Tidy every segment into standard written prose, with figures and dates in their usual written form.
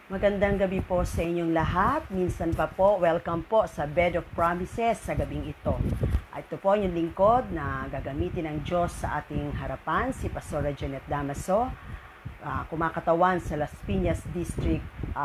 Magandang gabi po sa inyong lahat. Minsan pa po, welcome po sa Bed of Promises sa gabing ito. Ito po yung lingkod na gagamitin ng Diyos sa ating harapan, si Pastora Janet Damaso, kumakatawan sa Las Piñas District.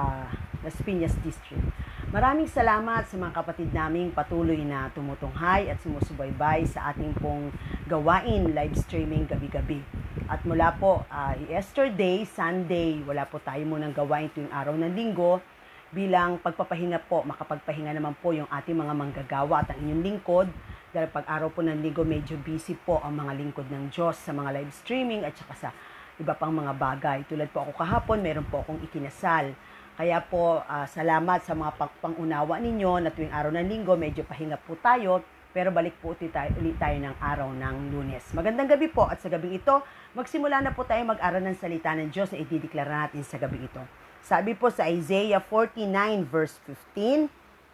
Maraming salamat sa mga kapatid naming patuloy na tumutunghay at sumusubaybay sa ating pong gawain live streaming gabi-gabi. At mula po yesterday, Sunday, wala po tayo munang gawain tuwing araw ng linggo bilang pagpapahinga po, makapagpahinga naman po yung ating mga manggagawa at ang inyong lingkod. Dahil pag araw po ng linggo, medyo busy po ang mga lingkod ng Diyos sa mga live streaming at saka sa iba pang mga bagay. Tulad po ako kahapon, meron po akong ikinasal. Kaya po, salamat sa mga pangunawa ninyo na tuwing araw ng linggo, medyo pahinga po tayo. Pero balik po ulit tayo ng araw ng Lunes. Magandang gabi po at sa gabing ito, magsimula na po tayo mag-aral ng salita ng Diyos na idideklara natin sa gabing ito. Sabi po sa Isaiah 49 verse 15,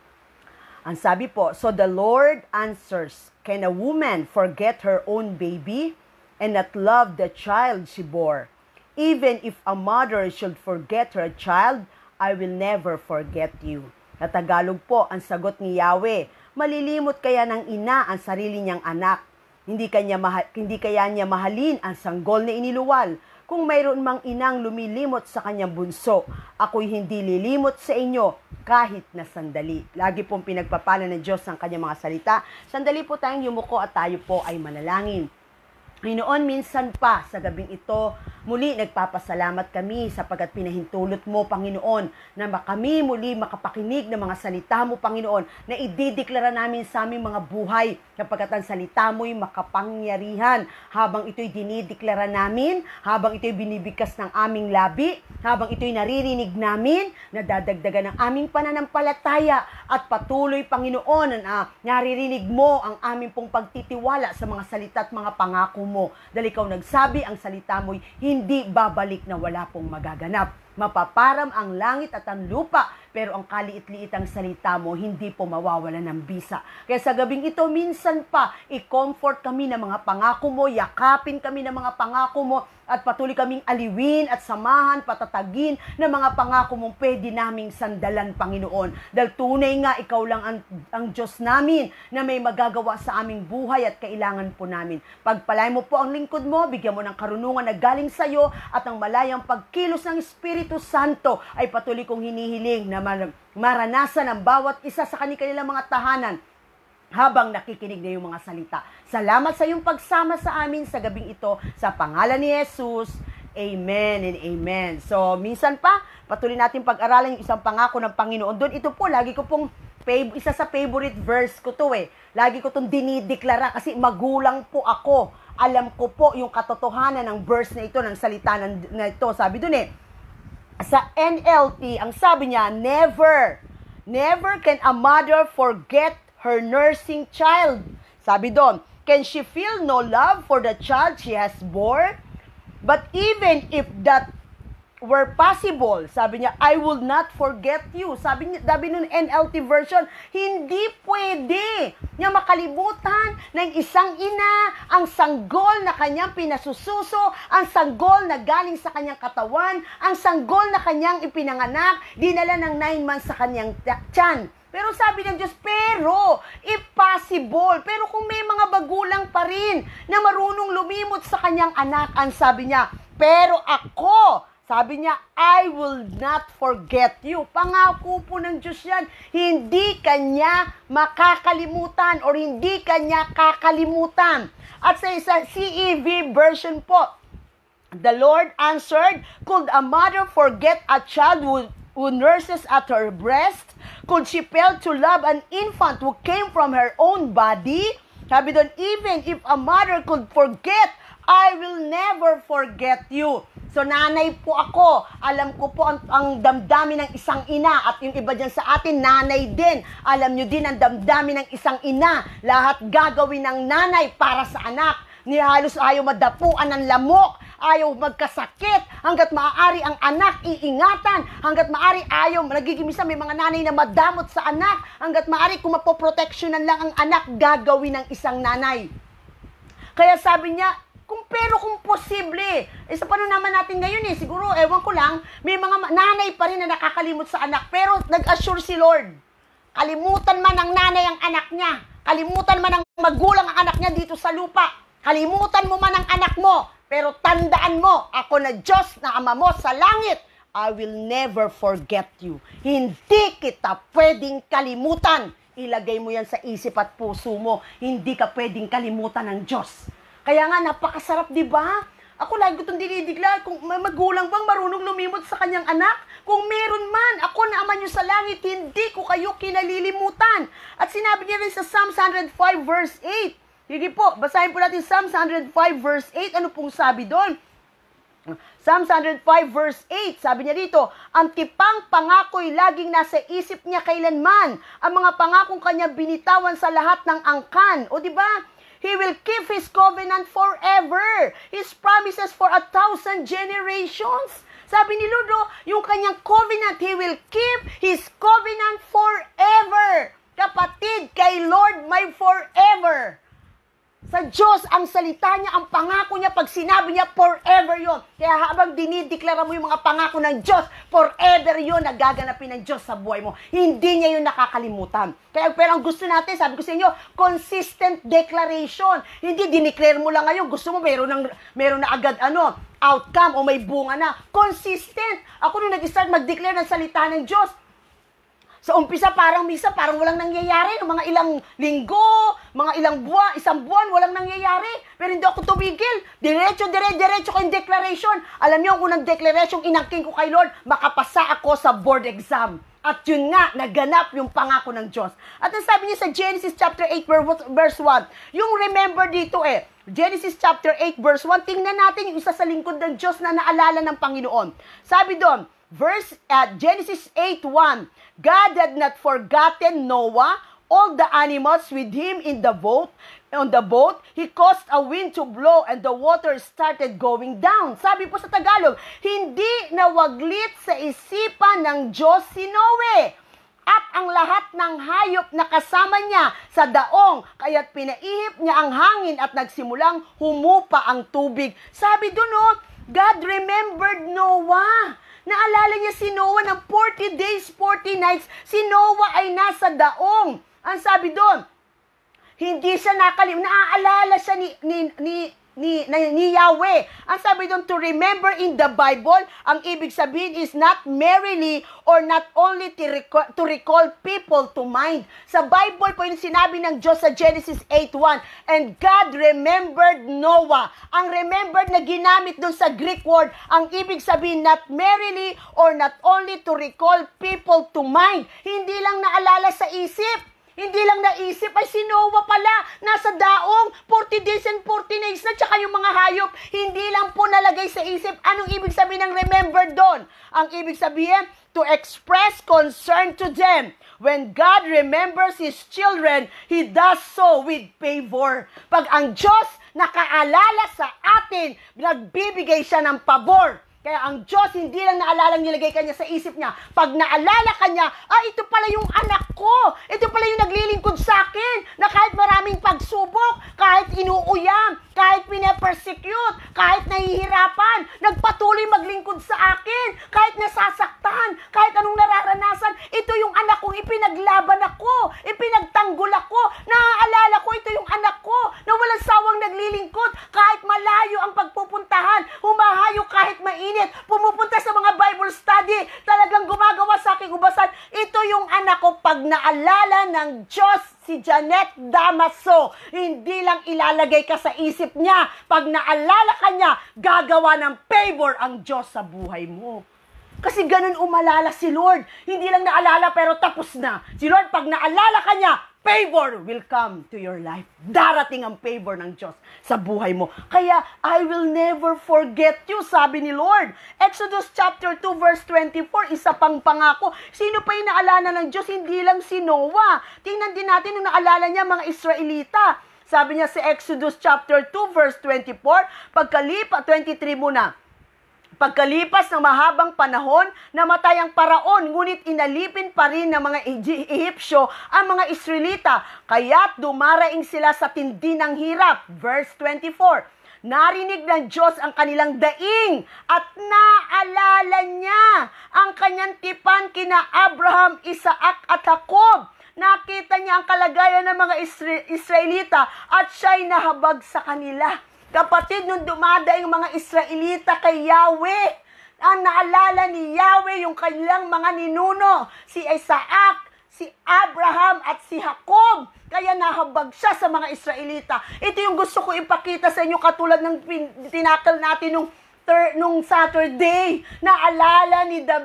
ang sabi po, "So the Lord answers, can a woman forget her own baby and not love the child she bore? Even if a mother should forget her child, I will never forget you." Sa Tagalog po, ang sagot ni Yahweh, malilimot kaya ng ina ang sarili niyang anak. Hindi kaya niya mahalin ang sanggol na iniluwal. Kung mayroon mang inang lumilimot sa kanyang bunso, ako'y hindi lilimot sa inyo kahit na sandali. Lagi pong pinagpapala ng Diyos ang kanyang mga salita. Sandali po tayong yumuko at tayo po ay manalangin. Panginoon, minsan pa sa gabing ito, muli nagpapasalamat kami sapagkat pinahintulot mo, Panginoon, na kami muli makapakinig ng mga salita mo, Panginoon, na idideklara namin sa aming mga buhay sapagkat ang salita mo'y makapangyarihan. Habang ito'y dinideklara namin, habang ito'y binibigkas ng aming labi, habang ito'y naririnig namin, nadadagdagan ng aming pananampalataya at patuloy, Panginoon, na naririnig mo ang aming pong pagtitiwala sa mga salita at mga pangako mo. Dahil ikaw nagsabi, ang salita mo'y hindi babalik na wala pong magaganap. Mapaparam ang langit at ang lupa, pero ang kaliit-liit ang salita mo, hindi po mawawala ng bisa. Kaya sa gabing ito, minsan pa, i-comfort kami ng mga pangako mo, yakapin kami ng mga pangako mo, at patuloy kaming aliwin at samahan, patatagin ng mga pangako mong pwede naming sandalan, Panginoon. Dahil tunay nga, ikaw lang ang Diyos namin na may magagawa sa aming buhay at kailangan po namin. Pagpalain mo po ang lingkod mo, bigyan mo ng karunungan na galing sa iyo at ang malayang pagkilos ng Espiritu Santo ay patuloy kong hinihiling na maranasan ang bawat isa sa kanilang mga tahanan habang nakikinig na yung mga salita. Salamat sa iyong pagsama sa amin sa gabing ito. Sa pangalan ni Jesus, Amen and Amen. So, minsan pa, patuloy natin pag-aralan yung isang pangako ng Panginoon. Doon, ito po, lagi ko pong, isa sa favorite verse ko to eh. Lagi ko itong dinideklara kasi magulang po ako. Alam ko po yung katotohanan ng verse na ito, ng salita na ito. Sabi doon eh, sa NLT, ang sabi niya, never can a mother forget her nursing child. Sabi doon, can she feel no love for the child she has born? But even if that were possible, sabi niya, I will not forget you. Sabi nun NLT version, hindi pwede niya makalimutan ng isang ina ang sanggol na kanyang pinasususo, ang sanggol na galing sa kanyang katawan, ang sanggol na kanyang ipinanganak, dinala ng 9 months sa kanyang tiyan. Pero sabi ng Diyos, pero, if possible, pero kung may mga bagulang pa rin na marunong lumimot sa kanyang anak, ang sabi niya, pero ako, sabi niya, I will not forget you. Pangako po ng Diyos yan. Hindi kanya makakalimutan or hindi kanya kakalimutan. At sa CEV version po, the Lord answered, could a mother forget a child who nurses at her breast? Could she fail to love an infant who came from her own body? Sabi doon, even if a mother could forget, I will never forget you. So nanay po ako, alam ko po ang damdamin ng isang ina at yung iba dyan sa atin, nanay din. Alam nyo din ang damdamin ng isang ina. Lahat gagawin ng nanay para sa anak. Halos ayaw madapuan ng lamok, ayaw magkasakit, hanggat maaari ang anak iingatan, hanggat maaari ayaw, nagigimisa may mga nanay na madamot sa anak, hanggat maaari kung mapoproteksyonan lang ang anak, gagawin ng isang nanay. Kaya sabi niya, Kung posible, sa naman natin ngayon siguro, ewan ko lang, may mga nanay pa rin na nakakalimot sa anak, pero nag-assure si Lord, kalimutan man ng nanay ang anak niya, kalimutan man ng magulang ang anak niya dito sa lupa, kalimutan mo man ang anak mo, pero tandaan mo, ako na Diyos na Ama mo sa langit, I will never forget you. Hindi kita pwedeng kalimutan. Ilagay mo yan sa isip at puso mo. Hindi ka pwedeng kalimutan ng Diyos. Kaya nga, napakasarap, di ba? Ako lagi ko itong dinidiklar, kung may magulang bang marunong lumimot sa kanyang anak? Kung meron man, ako na Ama niyo sa langit, hindi ko kayo kinalilimutan. At sinabi niya rin sa Psalms 105 verse 8. Sige po, basahin po natin Psalms 105 verse 8. Ano pong sabi doon? Psalms 105 verse 8, sabi niya dito, ang tipang pangako'y laging nasa isip niya kailanman. Ang mga pangakong kanya binitawan sa lahat ng angkan. O di ba? He will keep His covenant forever. His promises for 1,000 generations. Sabi ni Lord, yung kanyang covenant, He will keep His covenant forever. Kapatid, kay Lord may forever. Sa Diyos, ang salita niya, ang pangako niya, pag sinabi niya, forever yon. Kaya habang dinideklara mo yung mga pangako ng Diyos, forever yon na gaganapin ng Diyos sa buhay mo. Hindi niya yun nakakalimutan. Kaya, pero ang gusto natin, sabi ko sa inyo, consistent declaration. Hindi dineclare mo lang ngayon, gusto mo meron na agad outcome o may bunga na. Consistent. Ako nung nag-start mag-declare ng salita ng Diyos, sa umpisa parang walang nangyayari, mga ilang linggo, mga ilang buwan, isang buwan, walang nangyayari. Pero hindi ako tumigil. Diretso ko yung declaration. Alam niyo, ang unang declaration, inangking ko kay Lord, makapasa ako sa board exam. At yun nga, naganap yung pangako ng Diyos. At ang sabi niya sa Genesis chapter 8 verse 1, yung remember dito Genesis chapter 8 verse 1, tingnan natin yung isa sa lingkod ng Diyos na naalala ng Panginoon. Sabi doon, Genesis 8:1, God had not forgotten Noah, all the animals with him in the boat. On the boat, He caused a wind to blow and the water started going down. Sabi po sa Tagalog, hindi nawaglit sa isipan ng Diyos si Noe at ang lahat ng hayop na kasama niya sa daong, kaya't pinaihip niya ang hangin at nagsimulang humupa ang tubig. Sabi doon, God remembered Noah. Naalala niya si Noah ng 40 days, 40 nights. Si Noah ay nasa daong. Ang sabi doon, hindi siya naaalala siya ni Yahweh. Ang sabi doon, to remember in the Bible, ang ibig sabihin is not merely or not only to recall people to mind. Sa Bible po yung sinabi ng Diyos sa Genesis 8:1, and God remembered Noah. Ang remembered na ginamit doon sa Greek word, ang ibig sabihin not merely or not only to recall people to mind. Hindi lang naalala sa isip. Hindi lang naisip, ay si Noah pala, nasa daong, 40 days and 40 nights na, tsaka yung mga hayop, hindi lang po nalagay sa isip. Anong ibig sabihin ng remember doon? Ang ibig sabihin, to express concern to them. When God remembers His children, He does so with favor. Pag ang Diyos nakaalala sa atin, nagbibigay siya ng pabor. Kaya ang Diyos hindi lang naalalang nilagay kanya sa isip niya. Pag naalala kanya, ito pala yung anak ko. Ito pala yung naglilingkod sa akin. Na kahit maraming pagsubok, kahit inuuyam, kahit pinapersecute, kahit nahihirapan, nagpatuloy maglingkod sa akin, kahit nasasaktan, kahit anong nararanasan, ito yung anak kong ipinaglaban ako, ipinagtanggol ako, naaalala ko, ito yung anak ko, na walang sawang naglilingkod, kahit malayo ang pagpupuntahan, humahayo kahit mainit, pumupunta sa mga Bible study, talagang gumagawa sa aking ubasan, ito yung anak ko. Pag naalala ng Diyos si Janet Damaso, hindi lang ilalagay ka sa isip niya, pag naalala ka niya, gagawa ng favor ang Diyos sa buhay mo. Kasi ganun umalala si Lord. Hindi lang naalala pero tapos na. Si Lord, pag naalala ka niya, favor will come to your life. Darating ang favor ng Diyos sa buhay mo. Kaya, I will never forget you, sabi ni Lord. Exodus chapter 2 verse 24, isa pang pangako. Sino pa yung naalala ng Diyos? Hindi lang si Noah. Tingnan din natin yung naalala niya mga Israelita. Sabi niya sa Exodus chapter 2 verse 24, 23 muna. Pagkalipas ng mahabang panahon, namatay ang paraon, ngunit inalipin pa rin ng mga Ehipsyo ang mga Israelita, kaya't dumaraing sila sa tindi ng hirap. Verse 24, Narinig ng Diyos ang kanilang daing at naalala niya ang kanyang tipan kina Abraham, Isaac at Jacob. Nakita niya ang kalagayan ng mga Israelita at siya'y nahabag sa kanila. Kapatid, nung dumadaing mga Israelita kay Yahweh, ang naalala ni Yahweh yung kanilang mga ninuno, si Isaac, si Abraham at si Jacob. Kaya nahabag siya sa mga Israelita. Ito yung gusto ko ipakita sa inyo katulad ng tinakal natin nung Saturday. Naalala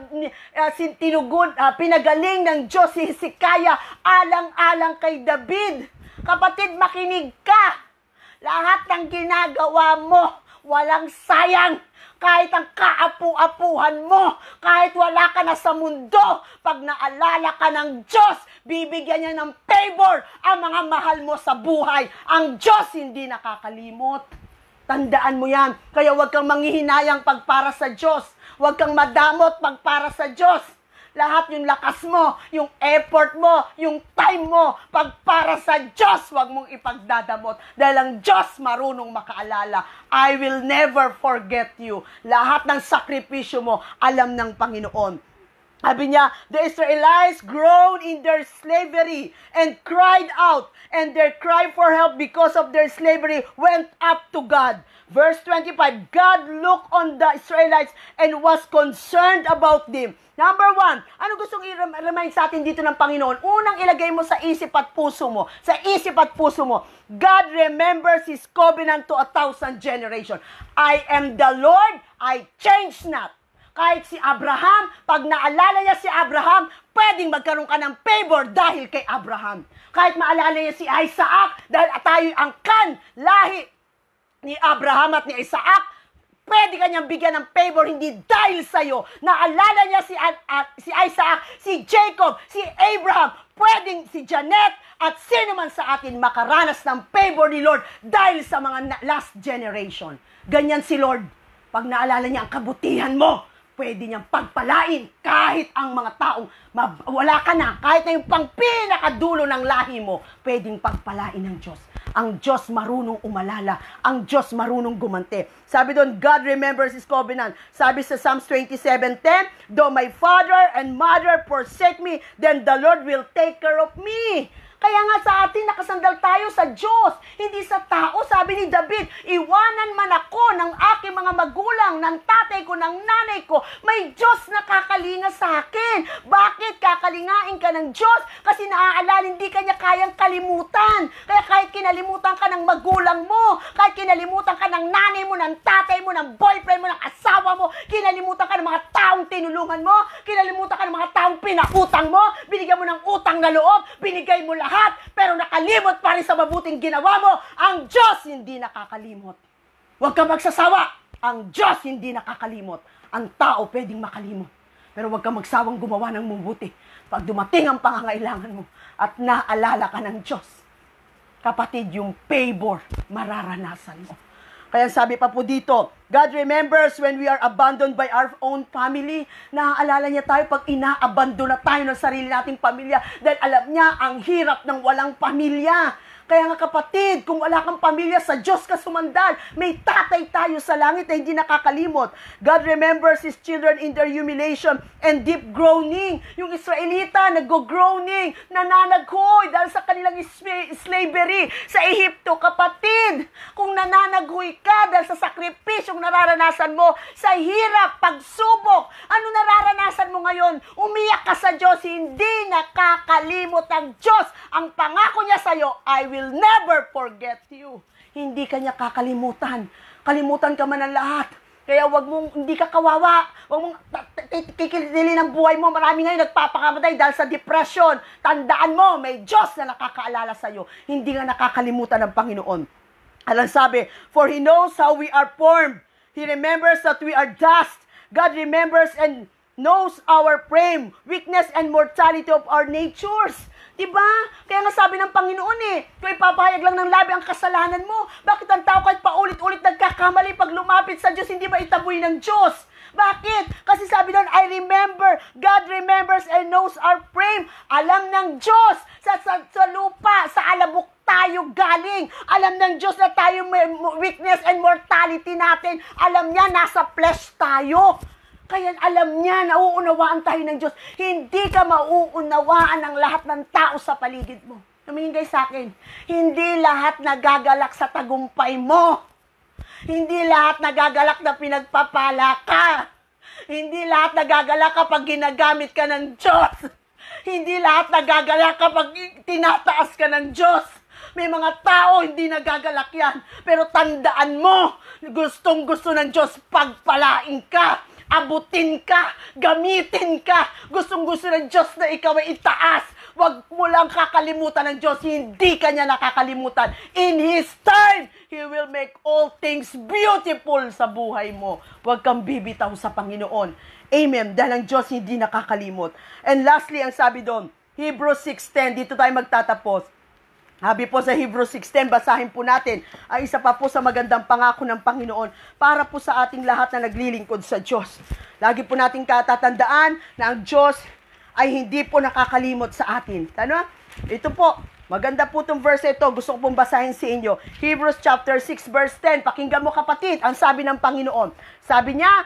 pinagaling ng Diyos si Hezekiah alang-alang kay David. Kapatid, makinig ka. Lahat ng ginagawa mo, walang sayang. Kahit ang kaapu-apuhan mo, kahit wala ka na sa mundo, pag naalala ka ng Diyos, bibigyan niya ng favor ang mga mahal mo sa buhay. Ang Diyos hindi nakakalimot. Tandaan mo yan. Kaya huwag kang manghihinayang pagpara sa Diyos. Huwag kang madamot pagpara sa Diyos. Lahat yung lakas mo, yung effort mo, yung time mo, pagpara sa Diyos, huwag mong ipagdadamot. Dahil ang Diyos marunong makaalala. I will never forget you. Lahat ng sakripisyo mo, alam ng Panginoon. Sabi niya, the Israelites groaned in their slavery and cried out, and their cry for help because of their slavery went up to God. Verse 25, God looked on the Israelites and was concerned about them. Number 1, ano gustong i-remind sa atin dito ng Panginoon? Unang ilagay mo sa isip at puso mo. Sa isip at puso mo. God remembers His covenant to 1,000 generations. I am the Lord, I change not. Kahit si Abraham, pag naalala niya si Abraham, pwedeng magkaroon ka ng favor dahil kay Abraham. Kahit maalala niya si Isaac, dahil tayo ang lahi ni Abraham at ni Isaac, pwede kanyang bigyan ng favor hindi dahil sa'yo. Naalala niya si Isaac, si Jacob, si Abraham, pwedeng si Janet at sino man sa atin makaranas ng favor ni Lord dahil sa mga last generation. Ganyan si Lord. Pag naalala niya ang kabutihan mo, pwede niyang pagpalain kahit ang mga taong wala ka na, kahit na yung pang pinakadulo ng lahi mo, pwedeng pagpalain ng Diyos. Ang Diyos marunong umalala. Ang Diyos marunong gumante. Sabi doon, God remembers His covenant. Sabi sa Psalms 27:10, though my father and mother forsake me, then the Lord will take care of me. Kaya nga sa atin, nakasandal tayo sa Diyos, hindi sa tao. Sabi ni David, iwanan man ako ng aking mga magulang, ng tatay ko, ng nanay ko, may Diyos na kakalinga sa akin. Bakit kakalingain ka ng Diyos? Kasi naaalala, hindi ka niya kayang kalimutan. Kaya kahit kinalimutan ka ng magulang mo, kahit kinalimutan ka ng nanay mo, ng tatay mo, ng boyfriend mo, ng asawa mo, kinalimutan ka ng mga taong tinulungan mo, kinalimutan ka ng mga taong pinautang mo, binigyan mo ng utang na loob, binigay mo lahat, pero nakalimot pa rin sa mabuting ginawa mo. Ang Diyos hindi nakakalimot. Huwag ka magsasawa. Ang Diyos hindi nakakalimot. Ang tao pwedeng makalimot. Pero huwag ka magsawang gumawa ng mabuti. Pag dumating ang pangangailangan mo at naalala ka ng Diyos, kapatid, yung favor mararanasan mo. Kaya sabi pa po dito, God remembers when we are abandoned by our own family. Naaalala niya tayo pag inaabandon na tayo ng sarili nating pamilya dahil alam niya ang hirap ng walang pamilya. Kaya nga kapatid, kung wala kang pamilya, sa Diyos ka sumandal. May tatay tayo sa langit na hindi nakakalimot. God remembers His children in their humiliation and deep groaning. Yung Israelita, nag-groaning, nananaghoy dahil sa kanilang slavery sa Ehipto. Kapatid, kung nananaghoy ka dahil sa sakripisyong nararanasan mo, sa hirap, pagsubok, ano nararanasan mo ngayon? Umiyak ka sa Diyos, hindi nakakalimot ang Diyos. Ang pangako niya sa'yo, I will never forget you. Hindi ka niya kakalimutan. Kalimutan ka man ng lahat. Kaya hindi ka kawawa. Wag mong kikilili ng buhay mo. Marami ngayon nagpapakamatay dahil sa depression. Tandaan mo, may Diyos na nakakaalala sa'yo. Hindi nga nakakalimutan ng Panginoon. Alam sabi, for He knows how we are formed. He remembers that we are dust. God remembers and knows our frame, weakness and mortality of our natures. Diba? Kaya nga sabi ng Panginoon kung ipapahayag lang ng labi ang kasalanan mo, bakit ang tao kahit paulit-ulit nagkakamali pag lumapit sa Diyos, hindi ba itaboy ng Diyos? Bakit? Kasi sabi doon, I remember, God remembers and knows our frame. Alam ng Diyos sa lupa, sa alabok tayo galing. Alam ng Diyos na tayo may weakness and mortality natin. Alam niya, nasa flesh tayo. Kaya alam niya, nauunawaan tayo ng Diyos. Hindi ka mauunawaan ng lahat ng tao sa paligid mo. Tumingin kayo sa akin. Hindi lahat nagagalak sa tagumpay mo. Hindi lahat nagagalak na pinagpapala ka. Hindi lahat nagagalak kapag ginagamit ka ng Diyos. Hindi lahat nagagalak kapag tinataas ka ng Diyos. May mga tao hindi nagagalak yan. Pero tandaan mo, gustong-gusto ng Diyos pagpalain ka, abutin ka, gamitin ka. Gustong-gusto ng Diyos na ikaw ay itaas. Huwag mo lang kakalimutan ng Diyos. Hindi ka niya nakakalimutan. In His time, He will make all things beautiful sa buhay mo. Huwag kang bibitaw sa Panginoon. Amen. Dahil ang Diyos hindi nakakalimot. And lastly, ang sabi doon, Hebrews 6:10. Dito tayo magtatapos. Sabi po sa Hebrews 6:10, basahin po natin ang isa pa po sa magandang pangako ng Panginoon para po sa ating lahat na naglilingkod sa Diyos. Lagi po natin katatandaan na ang Diyos ay hindi po nakakalimot sa atin. Ano? Ito po, maganda po itong verse ito. Gusto ko pong basahin sa inyo. Hebrews chapter 6 verse 10. Pakinggan mo kapatid, ang sabi ng Panginoon. Sabi niya,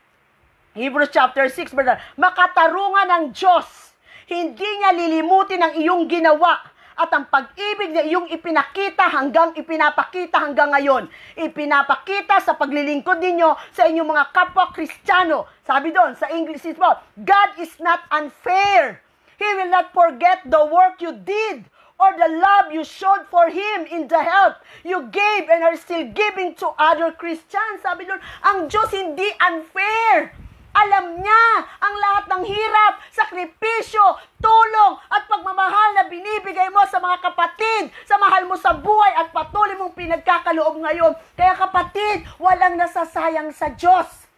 Hebrews chapter 6 verse 10, makatarungan ng Diyos. Hindi niya lilimutin ang iyong ginawa at ang pag-ibig na iyong ipinapakita hanggang ngayon. Ipinapakita sa paglilingkod ninyo sa inyong mga kapwa Kristiyano. Sabi doon, sa English is po, God is not unfair. He will not forget the work you did or the love you showed for Him in the help you gave and are still giving to other Christians. Sabi doon, ang Diyos hindi unfair. Alam niya ang lahat ng hirap, sakripisyo, tulong at pagmamahal na binibigay mo sa mga kapatid, sa mahal mo sa buhay at patuloy mong pinagkakaloob ngayon. Kaya kapatid, walang nasasayang sa Diyos.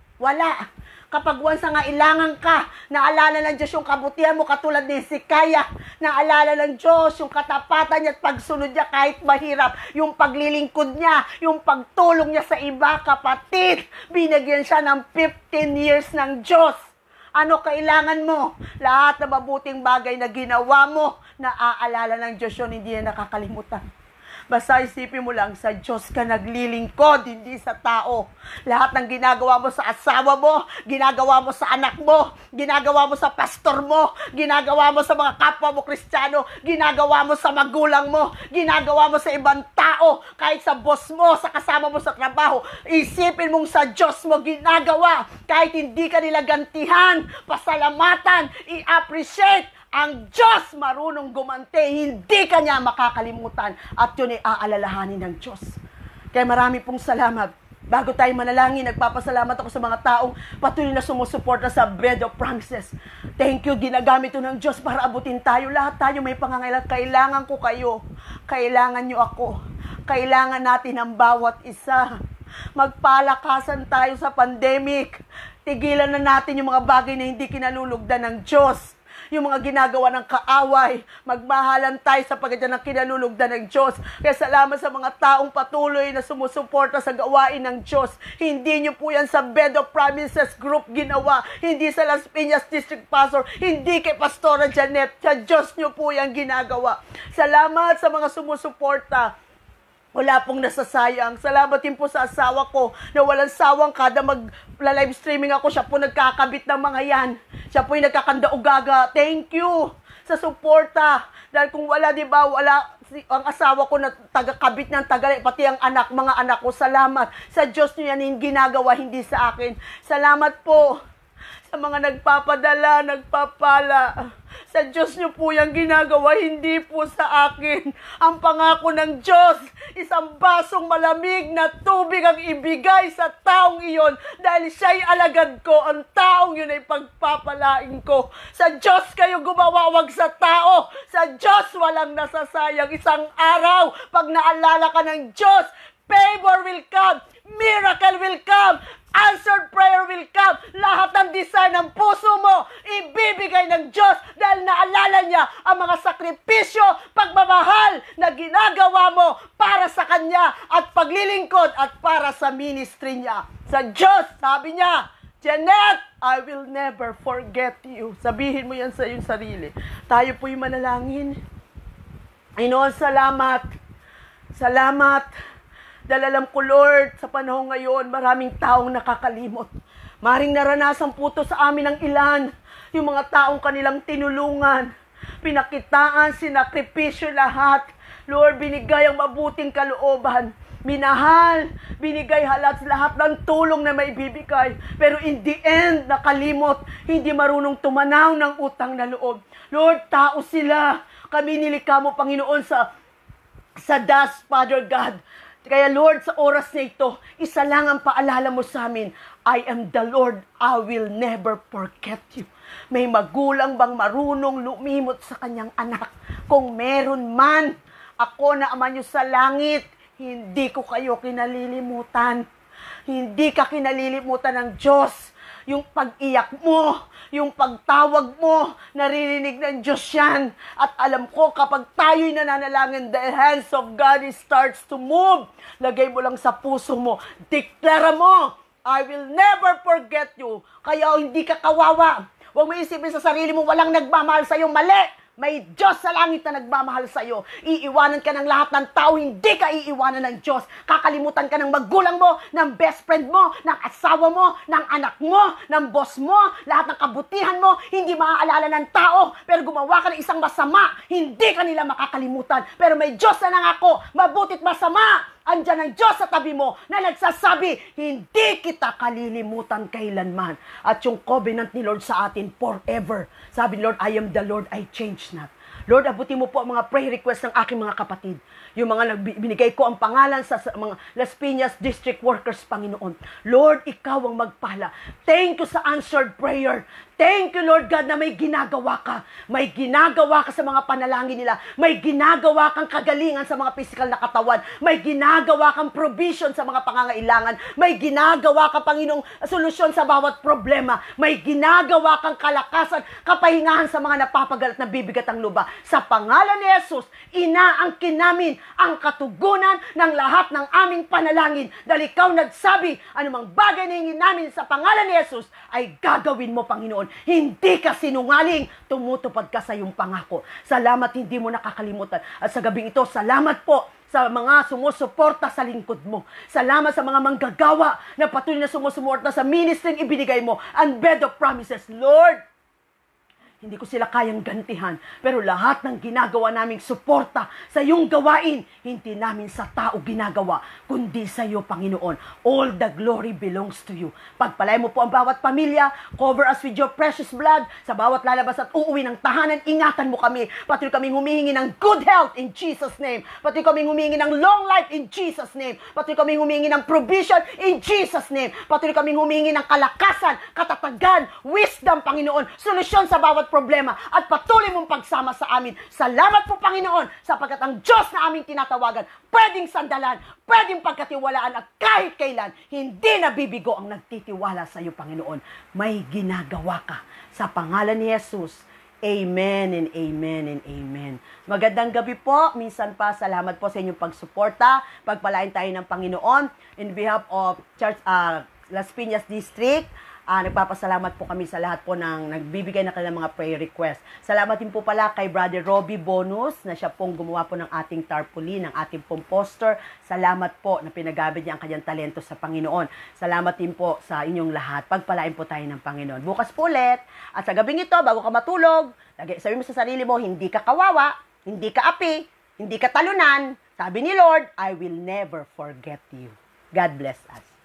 Wala. Kapag once na ngailangan ka, naalala ng Diyos yung kabutihan mo katulad ni Hezekiah. Naalala ng Diyos yung katapatan niya at pagsunod niya kahit mahirap. Yung paglilingkod niya, yung pagtulong niya sa iba, kapatid. Binigyan siya ng 15 years ng Diyos. Ano kailangan mo? Lahat ng mabuting bagay na ginawa mo, naaalala ng Diyos yun, hindi niya nakakalimutan. Basta isipin mo lang, sa Diyos ka naglilingkod, hindi sa tao. Lahat ng ginagawa mo sa asawa mo, ginagawa mo sa anak mo, ginagawa mo sa pastor mo, ginagawa mo sa mga kapwa mo Kristiyano, ginagawa mo sa magulang mo, ginagawa mo sa ibang tao, kahit sa boss mo, sa kasama mo sa trabaho. Isipin mong sa Diyos mo ginagawa, kahit hindi ka nila gantihan, pasalamatan, i-appreciate. Ang Diyos marunong gumante, hindi ka niya makakalimutan at yun ay aalalahanin ng Diyos. Kaya marami pong salamat. Bago tayo manalangin, nagpapasalamat ako sa mga taong patuloy na sumusuporta sa Bread of Promises. Thank you, ginagamit ito ng Diyos para abutin tayo. Lahat tayo may pangangailangan. Kailangan ko kayo. Kailangan nyo ako. Kailangan natin ang bawat isa. Magpalakasan tayo sa pandemic. Tigilan na natin yung mga bagay na hindi kinalulugdan ng Diyos. Yung mga ginagawa ng kaaway, magmahalan tayo sa pagkatyan ng kinalulugdan ng Diyos. Kaya salamat sa mga taong patuloy na sumusuporta sa gawain ng Diyos. Hindi nyo po yan sa Bed of Promises Group ginawa. Hindi sa Las Piñas District Pastor. Hindi kay Pastora Janet. Sa Diyos nyo po yan ginagawa. Salamat sa mga sumusuporta. Wala pong nasasayang. Salamat din po sa asawa ko na walang sawang kada mag-live streaming ako. Siya po nagkakabit ng mga yan. Siya po yung nagkakanda-ugaga. Thank you sa suporta. Dahil kung wala, di ba, wala ang asawa ko na taga-kabit ng tagal, pati ang anak, mga anak ko. Salamat. Sa Diyos niyo yan yung ginagawa, hindi sa akin. Salamat po sa mga nagpapadala, nagpapala. Sa Diyos niyo po yung ginagawa, hindi po sa akin. Ang pangako ng Diyos, isang basong malamig na tubig ang ibigay sa taong iyon dahil siya'y alagad ko, ang taong yun ay pagpapalain ko. Sa Diyos kayo gumawa, wag sa tao. Sa Diyos walang nasasayang. Isang araw, pag naalala ka ng Diyos, favor will come, miracle will come, answered prayer will come. Lahat ng design ng puso mo, ibibigay ng Diyos dahil naalala niya ang mga sakripisyo, pagmamahal na ginagawa mo para sa Kanya at paglilingkod at para sa ministry niya. Sa Diyos, sabi niya, Janet, I will never forget you. Sabihin mo yan sa iyong sarili. Tayo po'y manalangin. Panginoon, salamat. Salamat. Dahil alam ko, Lord, sa panahon ngayon, maraming taong nakakalimot. Maring naranasan po ito sa amin ng ilan. Yung mga taong kanilang tinulungan, pinakitaan, sinakripisyo lahat. Lord, binigay ang mabuting kalooban. Minahal, binigay halat lahat ng tulong na may bibigay. Pero in the end, nakalimot, hindi marunong tumanaw ng utang na loob. Lord, tao sila. Kami nilikha mo, Panginoon, sa dust, Father God. Kaya Lord, sa oras na ito, isa lang ang paalala mo sa amin, I am the Lord, I will never forget you. May magulang bang marunong lumimot sa kanyang anak? Kung meron man, ako na Ama niyo sa langit, hindi ko kayo kinalilimutan. Hindi ka kinalilimutan ng Diyos. Yung pag-iyak mo, yung pagtawag mo, naririnig ng Diyos yan. At alam ko, kapag tayo'y nananalangin, the hands of God starts to move. Lagay mo lang sa puso mo. Deklara mo, I will never forget you. Kaya hindi ka kawawa. Huwag mo isipin sa sarili mo, walang nagmamahal sa'yo. Mali! May Diyos sa langit na nagmamahal sa iyo. Iiwanan ka ng lahat ng tao, hindi ka iiwanan ng Diyos. Kakalimutan ka ng magulang mo, ng best friend mo, ng asawa mo, ng anak mo, ng boss mo, lahat ng kabutihan mo, hindi maaalala ng tao. Pero gumawa ka ng isang masama, hindi ka nila makakalimutan. Pero may Diyos na nangako, mabutit masama. Andyan ang Diyos sa tabi mo na nagsasabi, hindi kita kalilimutan kailanman. At yung covenant ni Lord sa atin forever. Sabi ni Lord, I am the Lord, I change not. Lord, abutin mo po ang mga prayer request ng aking mga kapatid. Yung mga binigay ko ang pangalan sa mga Las Piñas District Workers, Panginoon. Lord, ikaw ang magpala. Thank you sa answered prayer. Thank you, Lord God, na may ginagawa ka. May ginagawa ka sa mga panalangin nila. May ginagawa kang kagalingan sa mga physical na katawan. May ginagawa kang provision sa mga pangangailangan. May ginagawa ka, Panginoong, solusyon sa bawat problema. May ginagawa kang kalakasan, kapahingahan sa mga napapagalat na bibigat ang luba. Sa pangalan ni Jesus, inaangkin namin ang katugunan ng lahat ng aming panalangin. Dahil ikaw nagsabi, anumang bagay na hingin namin sa pangalan ni Jesus, ay gagawin mo, Panginoon. Hindi ka sinungaling, tumutupad ka sa iyong pangako. Salamat, hindi mo nakakalimutan. At sa gabing ito, salamat po sa mga sumusuporta sa lingkod mo. Salamat sa mga manggagawa na patuloy na sumusuporta sa ministry ibinigay mo. And bed of promises, Lord, hindi ko sila kayang gantihan. Pero lahat ng ginagawa naming suporta sa iyong gawain, hindi namin sa tao ginagawa, kundi sa iyo, Panginoon. All the glory belongs to you. Pagpalay mo po ang bawat pamilya, cover us with your precious blood. Sa bawat lalabas at uuwi ng tahanan, ingatan mo kami. Patuloy kaming humihingi ng good health in Jesus' name. Patuloy kaming humihingi ng long life in Jesus' name. Patuloy kaming humihingi ng provision in Jesus' name. Patuloy kaming humihingi ng kalakasan, katatagan, wisdom, Panginoon, solusyon sa bawat problema at patuloy mong pagsama sa amin. Salamat po, Panginoon, sapagkat ang Diyos na aming tinatawagan, pwedeng sandalan, pwedeng pagkatiwalaan at kahit kailan, hindi nabibigo ang nagtitiwala sa iyo, Panginoon. May ginagawa ka. Sa pangalan ni Jesus, amen and amen and amen. Magandang gabi po. Minsan pa, salamat po sa inyong pagsuporta. Pagpalain tayo ng Panginoon. In behalf of Church Las Piñas District, nagpapasalamat po kami sa lahat po ng nagbibigay na kanilang mga prayer request. Salamat din po pala kay Brother Robbie Bonus na siya pong gumawa po ng ating tarpaulin, ng ating pong poster. Salamat po na pinagamit niya ang kanyang talento sa Panginoon. Salamat din po sa inyong lahat. Pagpalain po tayo ng Panginoon. Bukas po ulit. At sa gabing ito, bago ka matulog, sabi mo sa sarili mo, hindi ka kawawa, hindi ka api, hindi ka talunan. Sabi ni Lord, I will never forget you. God bless us.